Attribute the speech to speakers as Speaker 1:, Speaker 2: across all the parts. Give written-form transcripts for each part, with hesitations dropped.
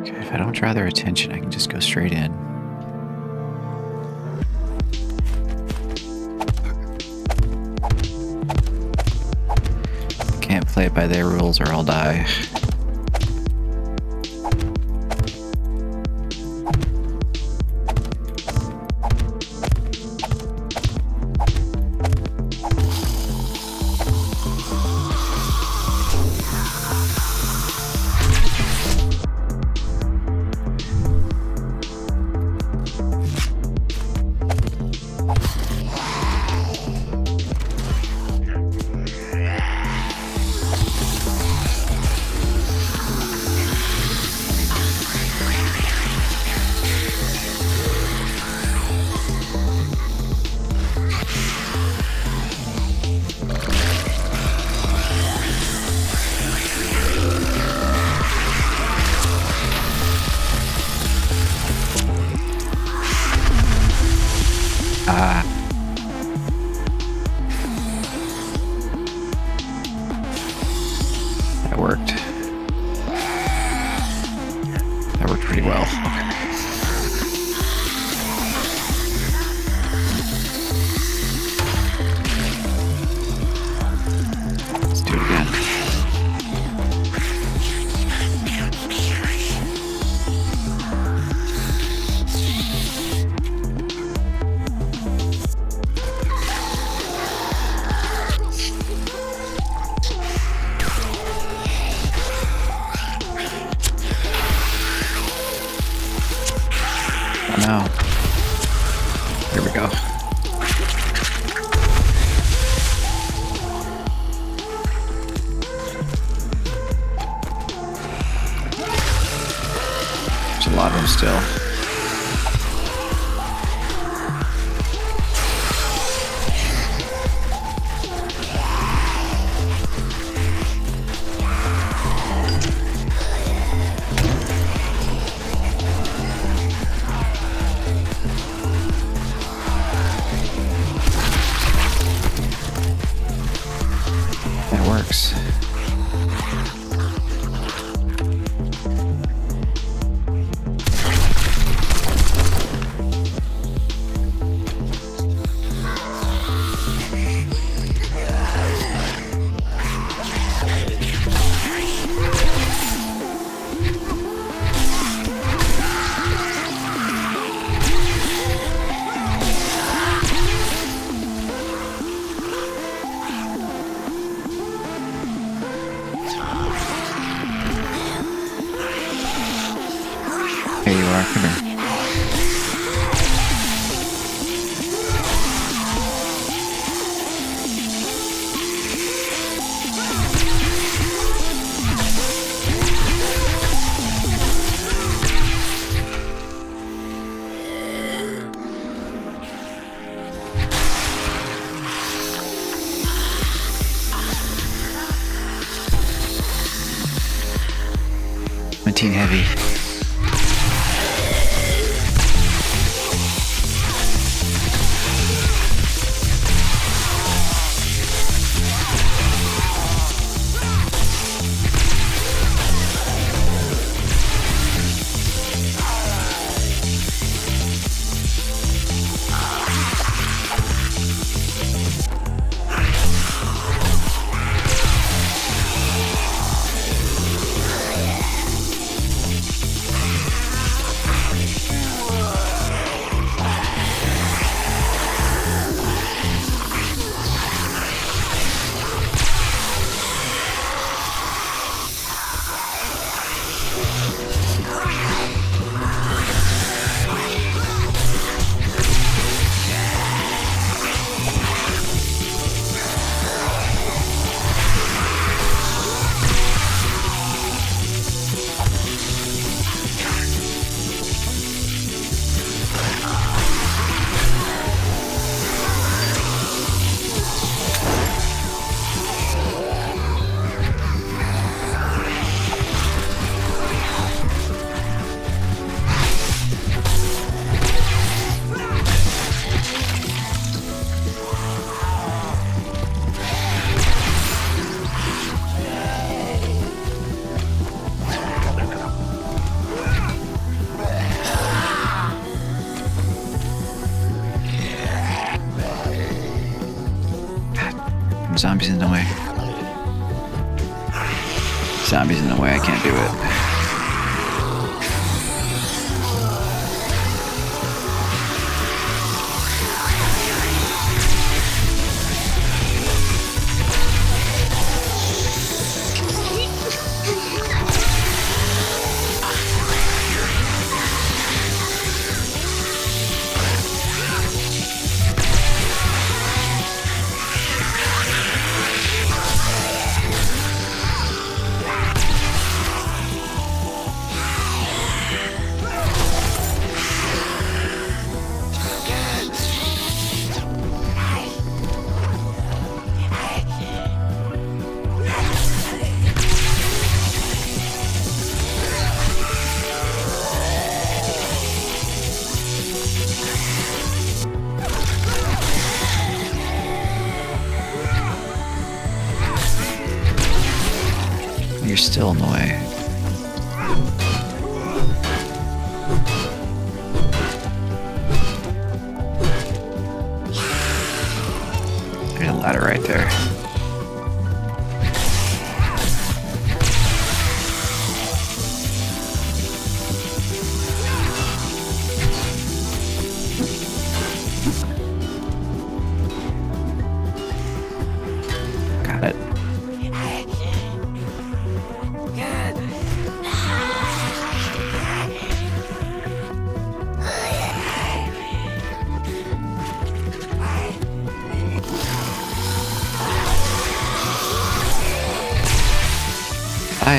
Speaker 1: Okay, if I don't draw their attention, I can just go straight in. Can't play it by their rules or I'll die. That worked. That worked pretty well. Let's do it again. No. Here we go. There's a lot of them still. Works. Here you are, come here. Team heavy. Zombies in the way. Zombies in the way, I can't do it. You're still in the way. There's a ladder right there. Got it. Bye.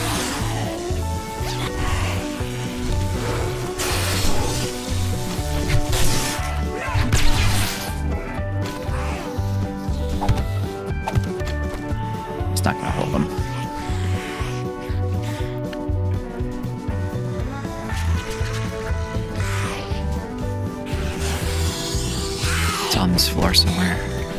Speaker 1: It's not gonna hold them. It's on this floor somewhere.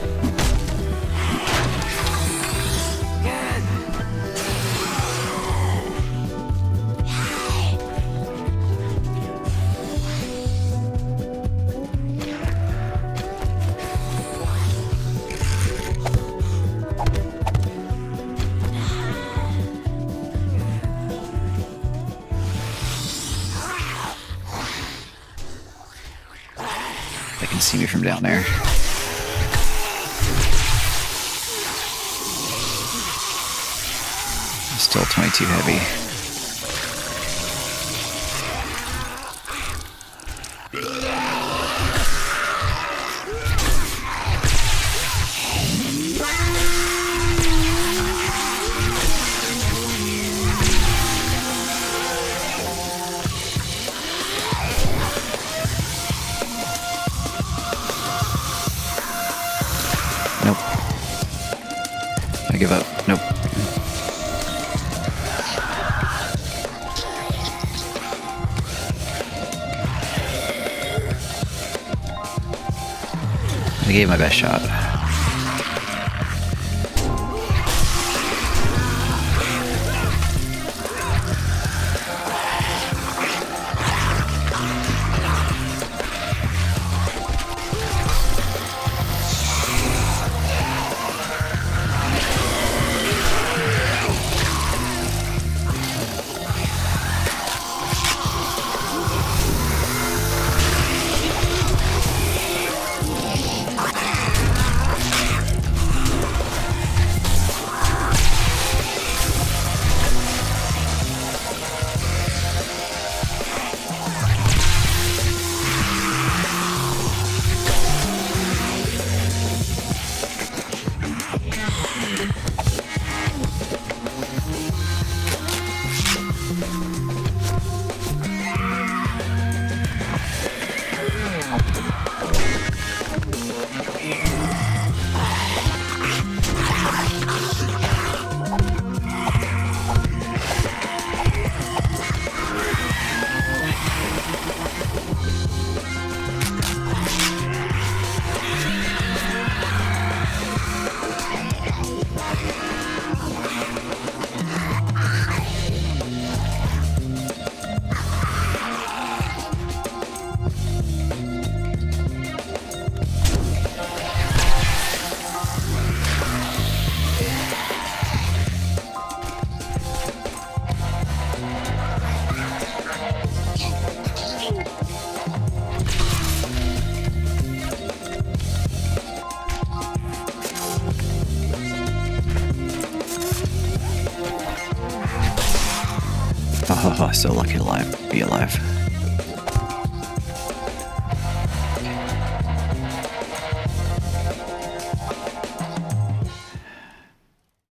Speaker 1: They can see me from down there. I'm still 22 heavy. Nope. I give up. Nope. I gave my best shot. So lucky to be alive.